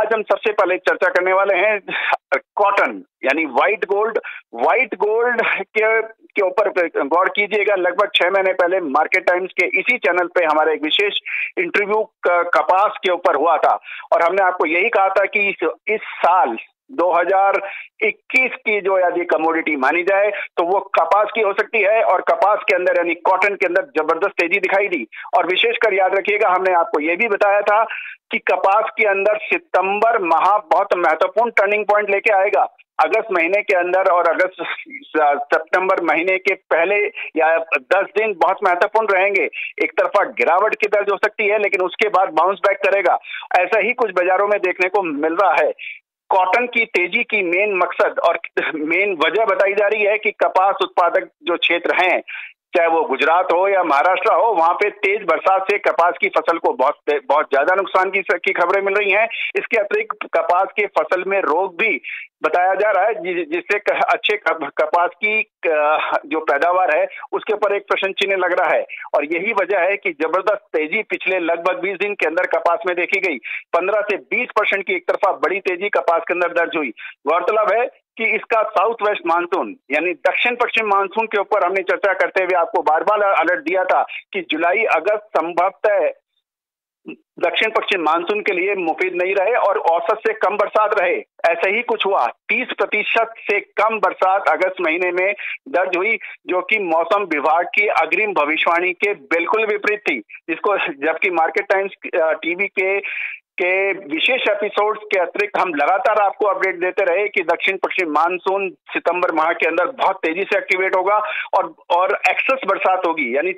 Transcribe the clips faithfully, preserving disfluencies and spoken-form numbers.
आज हम सबसे पहले चर्चा करने वाले हैं कॉटन यानी व्हाइट गोल्ड। व्हाइट गोल्ड के के ऊपर गौर कीजिएगा, लगभग छह महीने पहले मार्केट टाइम्स के इसी चैनल पे हमारा एक विशेष इंटरव्यू कपास के ऊपर हुआ था और हमने आपको यही कहा था कि इस, इस साल दो हज़ार इक्कीस की जो यदि कमोडिटी मानी जाए तो वो कपास की हो सकती है और कपास के अंदर यानी कॉटन के अंदर जबरदस्त तेजी दिखाई दी। और विशेषकर याद रखिएगा, हमने आपको ये भी बताया था कि कपास के अंदर सितंबर माह बहुत महत्वपूर्ण टर्निंग पॉइंट लेके आएगा। अगस्त महीने के अंदर और अगस्त सितंबर महीने के पहले या दस दिन बहुत महत्वपूर्ण रहेंगे। एक तरफा गिरावट की दर्ज हो सकती है लेकिन उसके बाद बाउंस बैक करेगा। ऐसा ही कुछ बाजारों में देखने को मिल रहा है। कॉटन की तेजी की मेन मकसद और मेन वजह बताई जा रही है कि कपास उत्पादक जो क्षेत्र हैं, चाहे वो गुजरात हो या महाराष्ट्र हो, वहां पे तेज बरसात से कपास की फसल को बहुत बहुत ज्यादा नुकसान की की खबरें मिल रही हैं। इसके अतिरिक्त कपास के फसल में रोग भी बताया जा रहा है जिससे अच्छे कपास की जो पैदावार है उसके ऊपर एक प्रश्न चिन्ह लग रहा है। और यही वजह है कि जबरदस्त तेजी पिछले लगभग बीस दिन के अंदर कपास में देखी गई। पंद्रह से बीस परसेंट की एक तरफा बड़ी तेजी कपास के अंदर दर्ज हुई। गौरतलब है कि इसका साउथ वेस्ट मानसून यानी दक्षिण पश्चिम मानसून के ऊपर हमने चर्चा करते हुए आपको बार बार अलर्ट दिया था कि जुलाई अगस्त संभवतः दक्षिण पश्चिम मानसून के लिए मुफीद नहीं रहे और औसत से कम बरसात रहे। ऐसा ही कुछ हुआ। तीस प्रतिशत से कम बरसात अगस्त महीने में दर्ज हुई, जो कि मौसम विभाग की अग्रिम भविष्यवाणी के बिल्कुल विपरीत थी, जिसको जबकि मार्केट टाइम्स टीवी के के विशेष एपिसोड्स के अतिरिक्त हम लगातार आपको अपडेट देते रहे कि दक्षिण पश्चिम मानसून सितंबर माह के अंदर बहुत तेजी से एक्टिवेट होगा और और एक्सेस बरसात होगी। यानी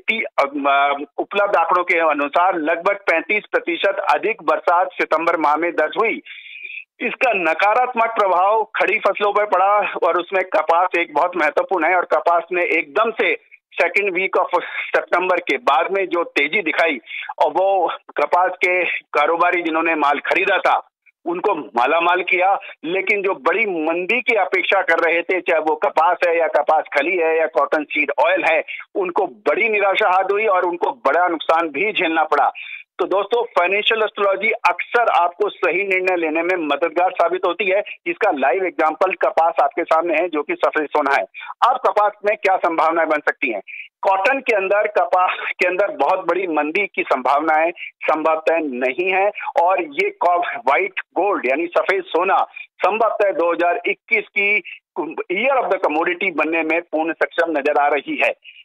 उपलब्ध आंकड़ों के अनुसार लगभग पैंतीस प्रतिशत अधिक बरसात सितंबर माह में दर्ज हुई। इसका नकारात्मक प्रभाव खड़ी फसलों पर पड़ा और उसमें कपास एक बहुत महत्वपूर्ण है और कपास ने एकदम से सेकेंड वीक ऑफ सितंबर के बाद में जो तेजी दिखाई और वो कपास के कारोबारी जिन्होंने माल खरीदा था उनको मालामाल किया, लेकिन जो बड़ी मंदी की अपेक्षा कर रहे थे, चाहे वो कपास है या कपास खली है या कॉटन सीड ऑयल है, उनको बड़ी निराशा हाथ हुई और उनको बड़ा नुकसान भी झेलना पड़ा। तो दोस्तों, फाइनेंशियल एस्ट्रोलॉजी अक्सर आपको सही निर्णय लेने में मददगार साबित होती है, जिसका लाइव एग्जांपल कपास आपके सामने है जो कि सफेद सोना है। अब कपास में क्या संभावनाएं बन सकती हैं? कॉटन के अंदर कपास के अंदर बहुत बड़ी मंदी की संभावनाएं संभवतः नहीं है और ये व्हाइट गोल्ड यानी सफेद सोना संभवतः दो हज़ार इक्कीस की ईयर ऑफ द कमोडिटी बनने में पूर्ण सक्षम नजर आ रही है।